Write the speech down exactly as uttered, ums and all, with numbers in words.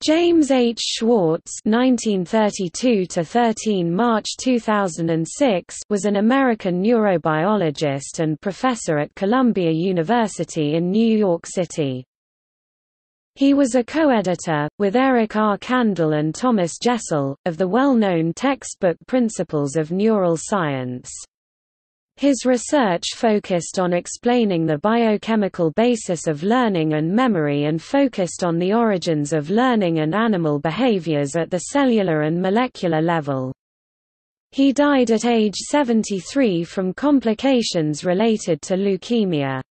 James H. Schwartz (nineteen thirty-two to thirteen March two thousand six) was an American neurobiologist and professor at Columbia University in New York City. He was a co-editor, with Eric R. Kandel and Thomas Jessel, of the well-known textbook Principles of Neural Science. His research focused on explaining the biochemical basis of learning and memory and focused on the origins of learning and animal behaviors at the cellular and molecular level. He died at age seventy-three from complications related to leukemia.